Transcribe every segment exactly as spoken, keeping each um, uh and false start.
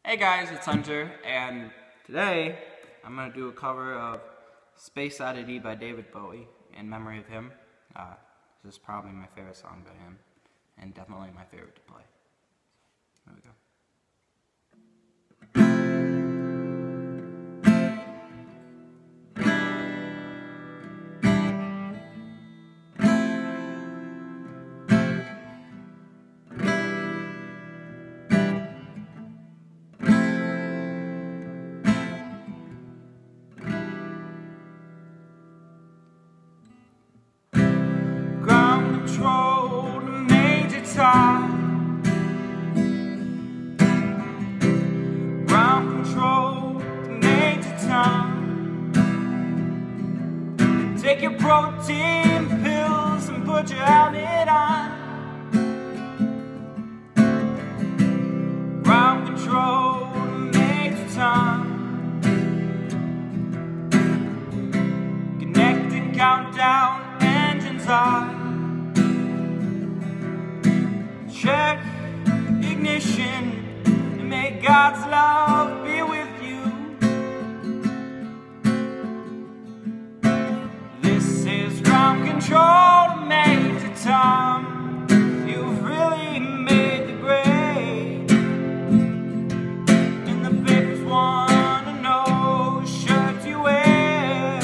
Hey guys, it's Hunter, and today I'm going to do a cover of Space Oddity by David Bowie in memory of him. Uh, this is probably my favorite song by him, and definitely my favorite to play. There we go. Control to Major Tom. Ground control to Major Tom. Take your protein pills and put your helmet on. Ground control to Major Tom. Connecting countdown, engines on. Check ignition and may God's love be with you. This is ground control to Major Tom. You've really made the grade, and the papers wanna know what shirt you wear.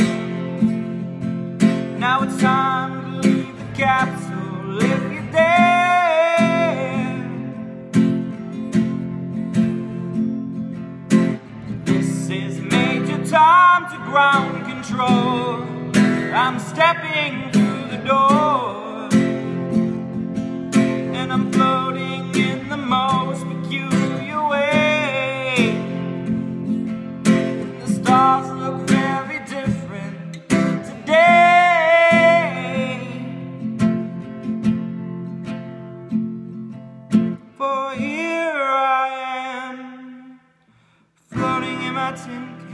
Now it's time to leave the capsule if you dare. Time to ground control. I'm stepping through the door, and I'm floating in the most peculiar way. The stars look very different today. For here I am, floating in my tin can,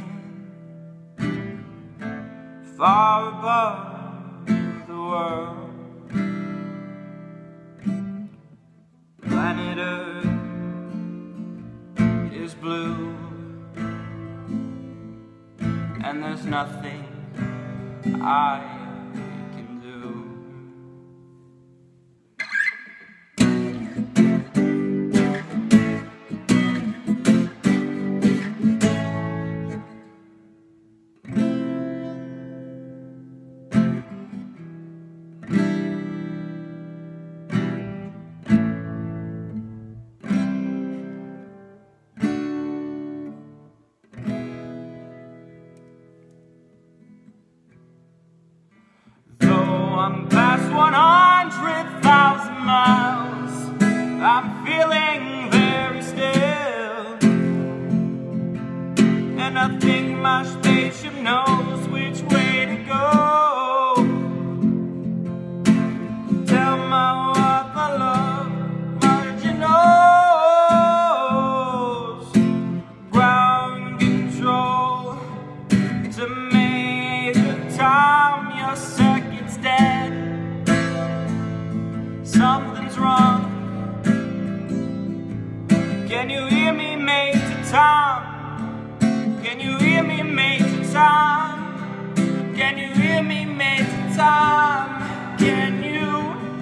far above the world. Planet Earth is blue, and there's nothing I can do. I'm past one hundred thousand miles. I'm feeling very still, and I think my spaceship knows which way to go. Tell my wife I love her, she knows. Ground control to Major Tom, your circuit's dead. Something's wrong. Can you hear me, Major Tom? Can you hear me, Major Tom? Can you hear me, Major Tom? Can you?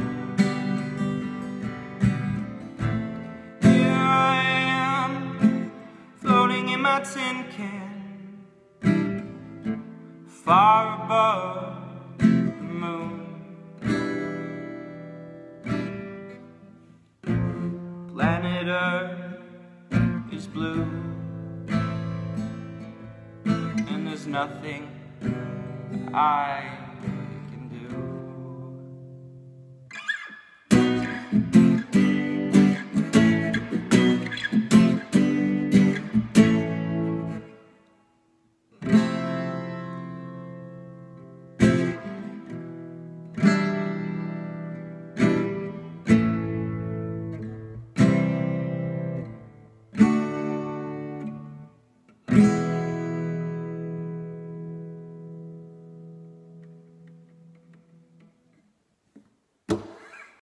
Here I am, floating in my tin can, far above the moon. Planet Earth is blue, and there's nothing I